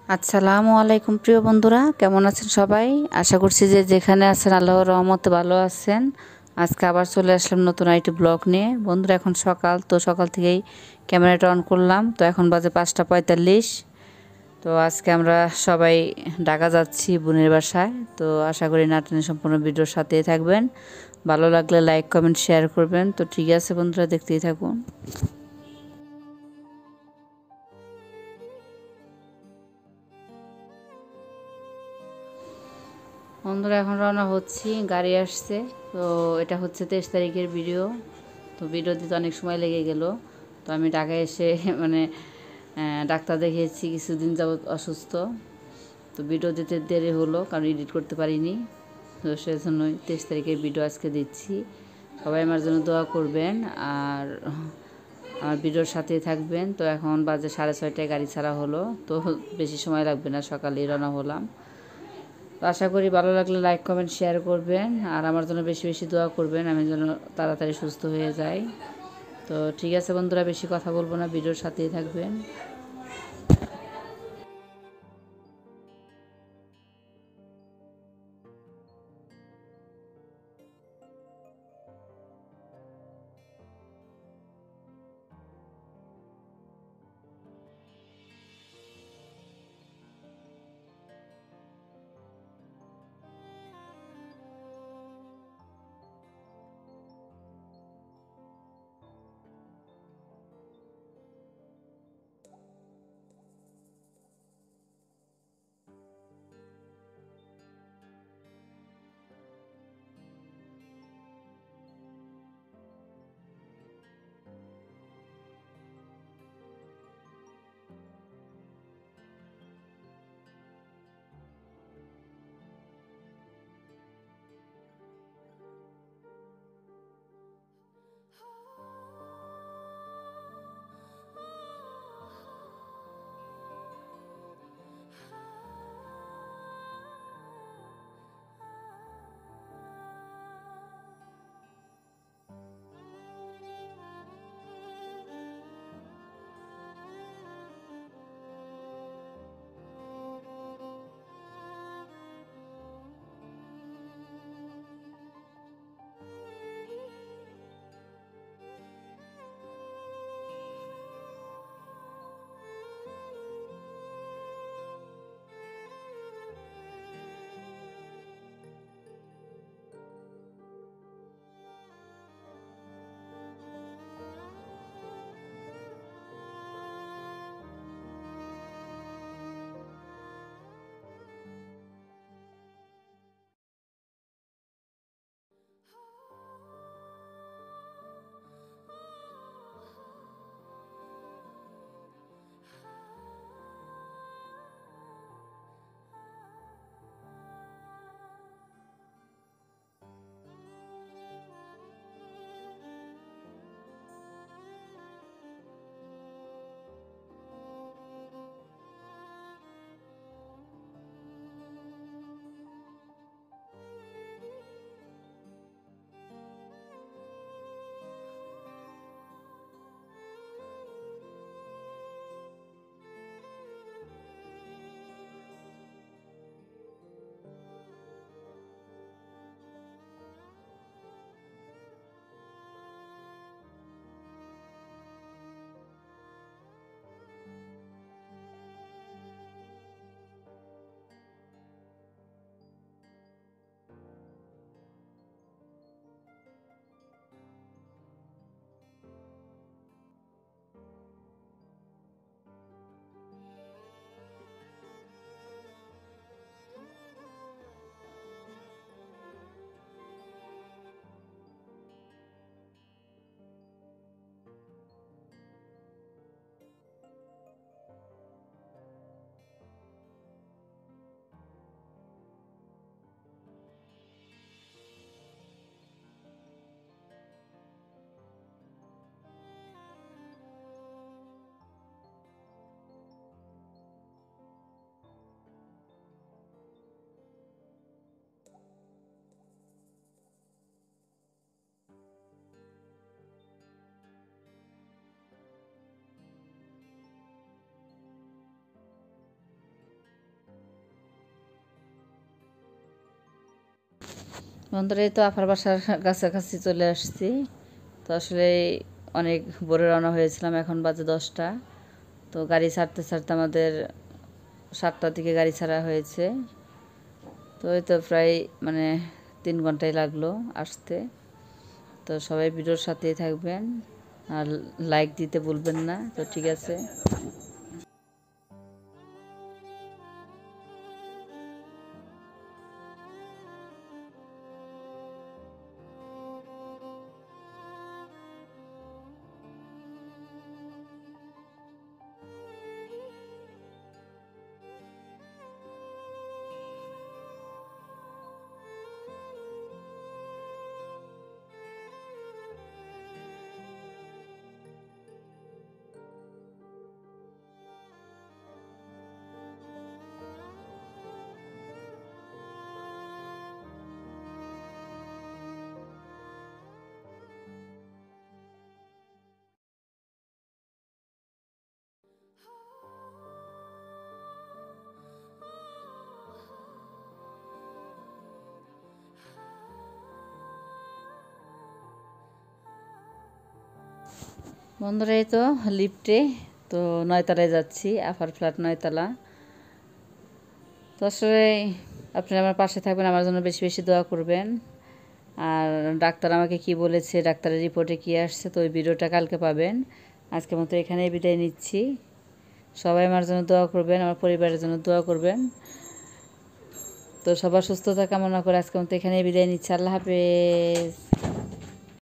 আসসালামু আলাইকুম প্রিয় বন্ধুরা, কেমন আছেন সবাই? আশা করছি যে যেখানে আছেন আল্লাহর রহমতে ভালো আছেন। আজকে আবার চলে আসলাম নতুন আরেকটি ব্লগ নিয়ে। বন্ধুরা এখন সকাল, তো সকাল থেকেই ক্যামেরাটা অন করলাম। তো এখন বাজে 5:45। তো আজকে আমরা সবাই ঢাকা যাচ্ছি বোনের বাসায়। তো আশা করি নাটনের সম্পূর্ণ ভিডিওর সাথেই থাকবেন। ভালো লাগলে লাইক কমেন্ট শেয়ার করবেন। তো ঠিক আছে বন্ধুরা, দেখতেই থাকুন। বন্ধুরা এখন রওনা হচ্ছি, গাড়ি আসছে। তো এটা হচ্ছে 23 তারিখের ভিডিও। তো ভিডিও দিতে অনেক সময় লেগে গেল। তো আমি ঢাকায় এসে মানে ডাক্তার দেখিয়েছি, কিছুদিন যাবৎ অসুস্থ। তো ভিডিও দিতে দেরি হলো, কারণ এডিট করতে পারিনি। তো সেজন্যই 23 তারিখের ভিডিও আজকে দিচ্ছি। সবাই আমার জন্য দোয়া করবেন আর আমার ভিডিওর সাথেই থাকবেন। তো এখন বাজে 6:30টায় গাড়ি ছাড়া হলো। তো বেশি সময় লাগবে না, সকালেই রওনা হলাম। তো আশা করি ভালো লাগলে লাইক কমেন্ট শেয়ার করবেন আর আমার জন্য বেশি বেশি দোয়া করবেন, আমি যেন তাড়াতাড়ি সুস্থ হয়ে যাই। তো ঠিক আছে বন্ধুরা, বেশি কথা বলবো না, ভিডিওর সাথেই থাকবেন। বন্ধুরা, এই তো আফার বাসার কাছাকাছি চলে আসছি। তো আসলে অনেক ভোরে রওনা হয়েছিলাম, এখন বাজে 10টা। তো গাড়ি ছাড়তে ছাড়তে আমাদের 7টার দিকে গাড়ি ছাড়া হয়েছে। তো এই তো প্রায় 3 ঘন্টাই লাগলো আসতে। তো সবাই ভিডিওর সাথেই থাকবেন আর লাইক দিতে ভুলবেন না। তো ঠিক আছে। বন্ধুরা, এই তো লিফটে তো 9তলায় যাচ্ছি, আফার ফ্ল্যাট 9তলা। তো আসলে আপনারা আমার পাশে থাকবেন, আমার জন্য বেশি বেশি দোয়া করবেন। আর ডাক্তার আমাকে কি বলেছে, ডাক্তারের রিপোর্টে কি আসছে, তো ওই ভিডিওটা কালকে পাবেন। আজকের মতো এখানেই বিদায় নিচ্ছি। সবাই আমার জন্য দোয়া করবেন, আমার পরিবারের জন্য দোয়া করবেন। তো সবার সুস্থতা কামনা করে আজকের মতো এখানেই বিদায় নিচ্ছি। আল্লাহ হাফেজ।